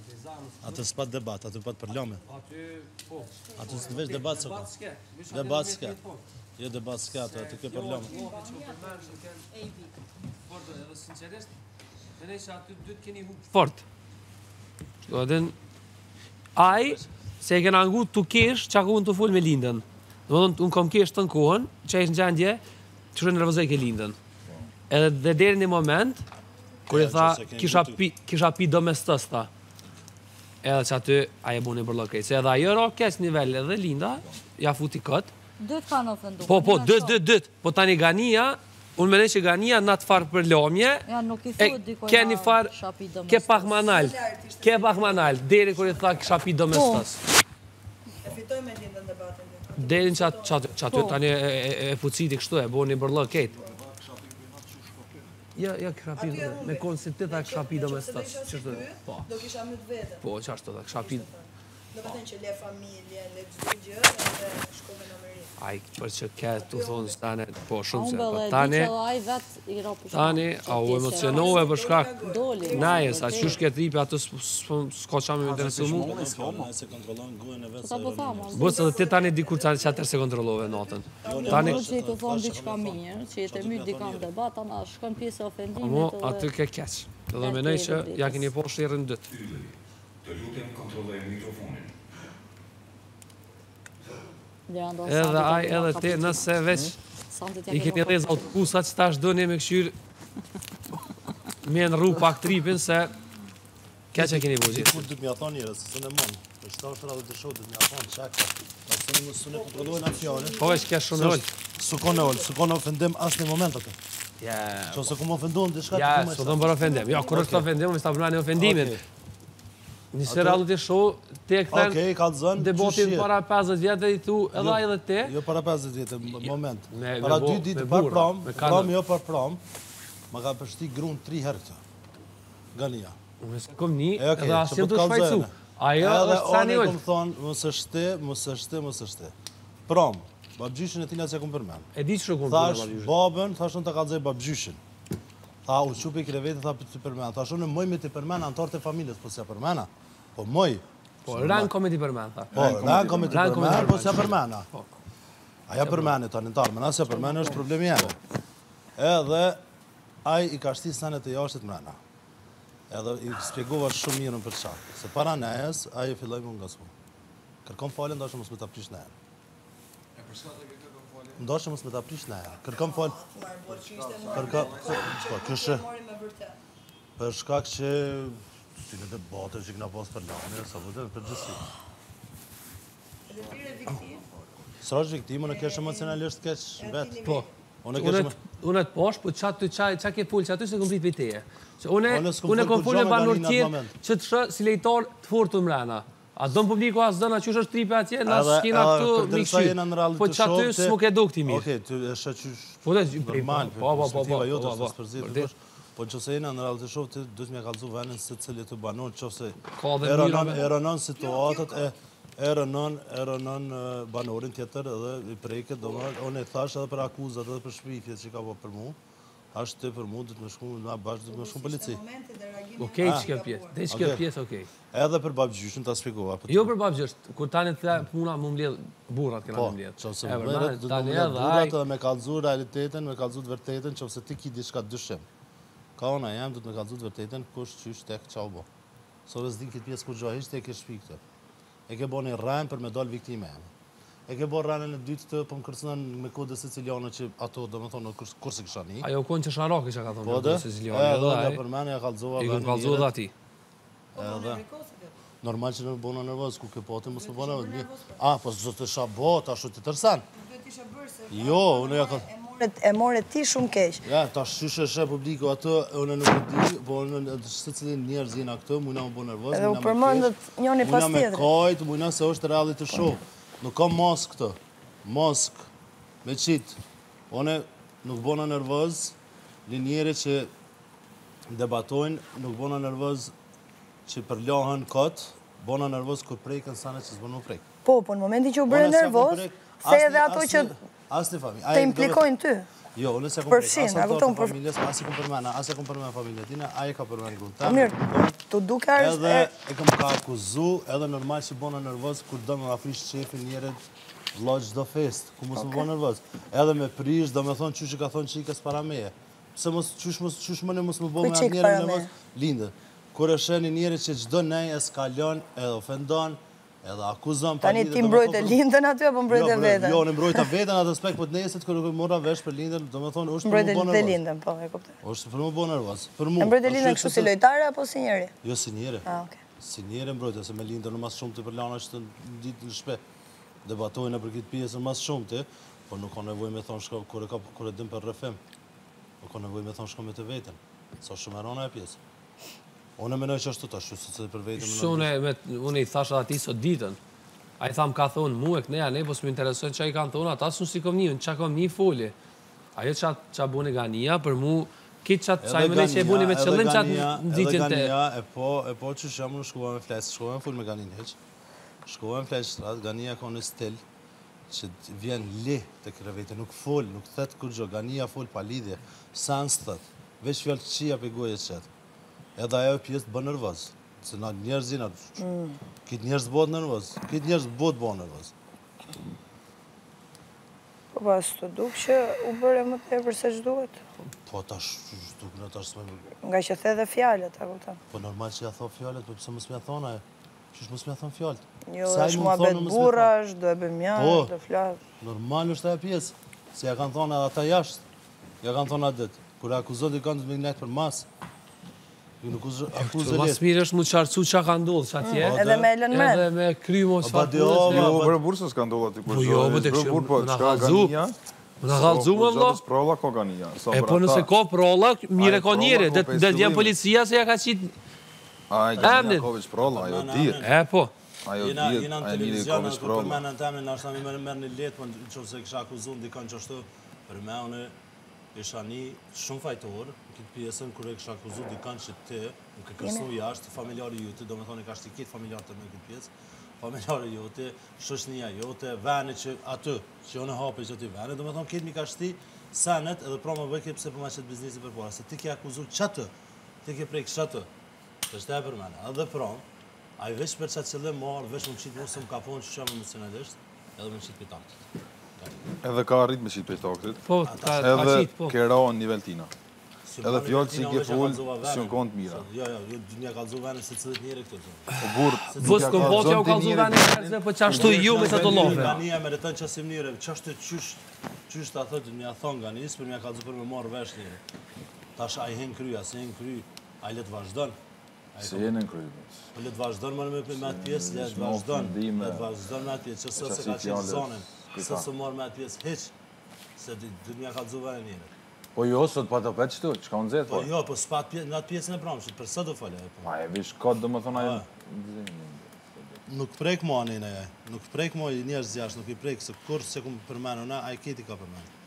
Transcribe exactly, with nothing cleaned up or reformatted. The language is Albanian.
Atë s'pat debat, atë pat për lome. Aty, po. Atë s'veç debat s'ka. Debat s'ka. Jo debat s'ka, atë ke për lome. Fort, edhe sinqerisht, dhe ne që aty dy të keni hu fort. Do të ai se e kena ngut të kesh që aku unë të full me lindën. Do të unë kom kesh të në kohën, që ishë në gjendje, që shë nervozoj ke lindën. Edhe dhe deri një moment, kur i tha, kisha pi domestos, tha. Edhe që aty, aje bu një bërlo krejt. Se edhe ajo ro kesh nivel edhe linda, ja futi këtë. Dëtë kanë ofendu. Po, po, dët, dët, dët. Po tani Gania, unë mene që Gania në të farë për lomje, ke një farë, ke pak manal, ke pak manal, deri kër i tha kisha pi domestos. E fitoj me lindën debatin. Deri në që aty tani e fuciti kështu e, bo një bërlo krejt. Ja, ja, kisha pi, me konë si ti tha kisha pi domestos. Do kisha më të vetën. Po, që ashtu tha, kisha pi. Do të thënë që le familje, le çdo gjë, edhe shkove në Amerikë. Ai, për që ke të thonë së tane, po shumë se, po tani, tani, a u emocionove për shkak, najes, a qysh ke tripe, atë s'ko qa me më interesu mu? Se kontrolon gujën e vetë. Bësë edhe ti tani dikur që atër se kontrolove natën. Tani, që i të thonë diqka mirë, që i të myrë dikam debat, ana shkën pjesë ofendimit. Amo, aty ke keq. Edhe menej që ja keni po shirën dytë. Të lutem kontrolloj mikrofonin. Edhe aj, edhe ti, nëse veç i keni reza autobusat që ta është dëni me këshyrë me në rru pak tripin se kja që keni bugjitë. Kur du t'mja thonë njërës, se në mund. Për shta është radhë të shohë du t'mja thonë, qakë. Ta se në mësë në kontrollojnë atë fjallin. Po veç kja shumë në ollë. Sukon e ollë, sukon e ofendim asë një moment atë. Që ose ku më ofendohen, dhe shka Ja, së do më bërë ofendim. Ja, kur është ofendim, më sta përna një ofendimin. Nisë radu të shohë, te e këthen debatin para pesëdhjetë vjetë i thu edhe aj edhe te. Jo para pesëdhjetë vjetë, moment. Para dy ditë par pram, pram jo par pram, ma ka përshti grunë tri herë këta. Gania. Unë se kom një, edhe asë jem të shfajcu. Ajo është sa një ullë. Edhe onë e kom thonë, mësë shte, mësë shte, mësë shte. Pram, babgjyshin e tina që kom përmen. E di që shumë kom përmen babgjyshin? Thash babën, thash në të kalzej babgjyshin. Tha, u qupi i kreveti, tha për të përmen. Thash unë mëj me të përmen, antarët e familjes, po s'ja përmena. Po mëj. Po, rranë kom e ti përmen, tha. Po, rranë kom e ti përmen, po s'ja përmena. Aja përmeni të anëtarë, mëna s'ja përmeni është problemi jene. Edhe, aj i ka shti sanet e jashtit mrena. Edhe i spjegova shumë mirën për qatë. Se para nejes, aj i filloj më nga s'mu. Kërkom falin, ndashë mos me ta prish nejen. E për shka të këtë kërkom falin? Ndashë mos me ta prish nejen. Kërkom falin. Kërkom, kështë. Për shkak që si në debate që këna pas për lane, sa vëtë për gjësi. Edhe tire viktim? Sra është viktim, unë kesh emocionalisht kesh bet. Po. Unë e të posh, po qa ke pull që aty se kom prit për teje. Unë e kom pull e banur tjetë që të shë si lejtar të fort të mrena. A do në publiku asë dëna që është tripe atje, në s'kina këtu mikëshy. Po që aty s'mu ke do këti mirë. Oke, të e shë qysh normal, perspektiva jote, po që se jena në realit të shofë, të du të mja kalzu venin se cili të banon, që se e rënon situatët, e rënon banorin tjetër edhe i prejket, do më, unë e thash edhe për akuzat edhe për shpifjet që ka po për mu, ashtë të për mu, dhëtë me shku, nga bashkë, dhëtë me shku polici. Okej, që kjo pjesë, dhe që kjo pjesë, okej. Edhe për babgjyshin, ta spjegova. Jo për babgjysht, kur tani të puna më mbledh burat këna më mbledh. Po, që se më mbledh, dhëtë më mbledh burat edhe me kalzu realitetin, me kalzu të vërtetin, që se ti ki diçka dyshim. Ka ona jam, dhëtë me kalzu të vërtetin, kush qysh tek qa u bo. So dhe zdi këtë pjesë kur gjohisht, e ke shpi këtë. E ke bo një rajnë për me dal viktime jam. E ke bo rajnë në dytë të për më kërcënën me kode Siciliane që ato do me thonë kur se kësha një. Ajo konë që Sharaki që ka thonë me kode Siciliane. E dhe për mene ja kalzova i këmë kalzova dhe ati. Normal që në bona nervoz, ku ke poti mos më bona nervoz. A, po zdo të sha bo, ta shu të tërsan. Jo, unë ja ka... E more ti shumë keq. Ja, ta shyshe shë publiku atë, unë nuk e di, po unë së cilin njerëz jena këtë, mujna më bo nervoz, edhe u përmëndët njoni pas tjetëri. Mujna me kajtë, mujna se është realit të shoh. Nuk kam mask këtë, mask me qitë. One nuk bona nervoz, një njeri që debatojnë, nuk bona nervoz që përlohën këtë, bona nervoz kur prejkën sane që s'bon më prejkë. Po, po në momenti që u bërë nervoz, se edhe ato që të implikojnë ty. Jo, unë se kom prejkë, asë të të familjes, asë kom përmena, asë kom përmena familje tina, aje ka përmena grunë. Mirë, të duke është... Edhe e kam ka akuzu, edhe normal që bona nervoz, kur do me afrish qefin njerët vloj gjdo fest, ku mos më bo nervoz. Edhe me prish, do me thonë qysh i ka thonë qikës para meje. Pse mos, qysh më në mos më bo me atë njerë nervoz, lindë. Kur e sheni njerët që gjdo nej eskalon, edhe ofendon, edhe akuzon... Tani ti mbrojt e lindën aty, apo mbrojt e vetën? Jo, në mbrojt e vetën atë aspekt, po të neset kër mora vesh për lindën, do me thonë, është për më bo nervoz. Mbrojt e lindën, po, e kuptoj. është për më bo nervoz. Për mu. E mbrojt e lindën kështu si lojtare, apo si njeri? Jo, si njeri. Ah, okej. Si njeri mbrojt, se me lindën në mas shumë të për lana që të ditë në shpe. Debatojnë për këtë pjesën mas shumë të, por nuk ka nevoj me thonë shko, kur e dim për rëfim. Nuk ka nevoj me thonë shko me të vetën. Sa shumë e rana e pjesë. Unë e menoj që është të tash, që se për vetën... Unë i thashat ati sot ditën. A i thamë ka thonë mu e këneja, ne pos më interesojnë që a i kanë thonë, ata së si kom një, në që kom një folje. Ajo që a bune Gania, për mu, kitë qatë që a i mënej që e bune me qëllim qatë në ditën të... Edhe Gania, e po që shumë në shkova me flesë, shkova me full me Ganin heq, shkova me flesë shtrat, Gania ka në stil, që vjen li të krevete, nuk fol, nuk thët kur gjo, Gania fol pa lidhje, sans thët, veç fjallë qia për goje qëtë. Edhe ajo pjesë të bë nervoz. Se na njerëzin atë, kitë njerëz bëhet nervoz, kitë njerëz bëhet bëhet nervoz. Po pas të duk që u bërë më të tepër se që duhet? Po tash, duk në tash s'me... Nga që the dhe fjallet, a kupton? Po normal që ja tho fjallet, po pëse mos m'ja thonë aje? Qysh mos m'ja thonë fjallet? Jo, është mua bet burash, do e bëm janë, do flasë. Normal është aje pjesë, se ja kanë thonë edhe ata jashtë, ja kanë thonë atë ditë. Kur akuzot i kanë të me ngajtë për masë, Mas mirë është mu qarcu që ka ndodhë që atje. Edhe me Elon Musk. Edhe me krymo së farpurës. Jo, bërë burë se s'ka ndodhë aty Po jo, më të këshë, më në halzu. Më në halzu më vlo. Prolla ko Gania. E po nëse ko prolla, mire ko njëre. Dhe djenë policia se ja ka qitë Aj, Gania ko veç prolla, ajo dirë. E po. Ajo dirë, Jena në ajo njëri ko televizion, veç për prolla. menën teme, në ashtë në mërë një letë, po në që se kësha akuzun dikon që ashtu, për me unë isha një shumë fajtor, në këtë pjesën, kër e kësha akuzu dikon që ti, nuk e kërsu jashtë, familjari jote, do me thonë e ka shtikit familjarë të me këtë pjesë, familjari jote, shoshnia jote, vene që aty, që jo në hape që ti vene, do me thonë këtë mi ka shti senet edhe pra më bëjke pëse për ma qëtë biznisi për para, se ti ke akuzu qatë, ti ke prejkë qatë, të shte e për mene, edhe pra, a i veç për qatë qëllim marë, veç më qitë musë më kapon që që më emocionalisht, edhe më qitë për taktit. Edhe ka arrit me qitë për taktit, Po, ka edhe qitë, po. kera në nivel tina. Edhe fjallë që i ke full, si në kontë mira. Jo, jo, jo, një kalzu vene se cëllit njëri këtë të. O burë, Vos kom po që u kalzu vene njerëzve, po që ashtu ju me të të lofe. Gania me rëtën qasim njëre, që ashtu qysh, qysh të athët, një thonë Ganis, për një kalzu për me marrë vesh njëre. Tash a i hen kry, a se hen kry, a i letë vazhdon. se jenë në krymë. Po letë vazhdon më me atë pjesë, letë vazhdon, letë vazhdon me atë pjesë, që së se ka qenë zonën, së se marrë me atë pjesë heq, se dhe një kalzu vene njëre. Po jo, sot pa të petë qëtu, që ka unë zetë, Po jo, po s'pat në atë pjesën e pramshit, për së do fale. Ma e vish kod dhe më thonë ajo... Nuk prejk mo anina e, nuk prejk mo njerëz jashtë, nuk i prejk, se kur se ku më përmenu na, a i keti ka përmenu.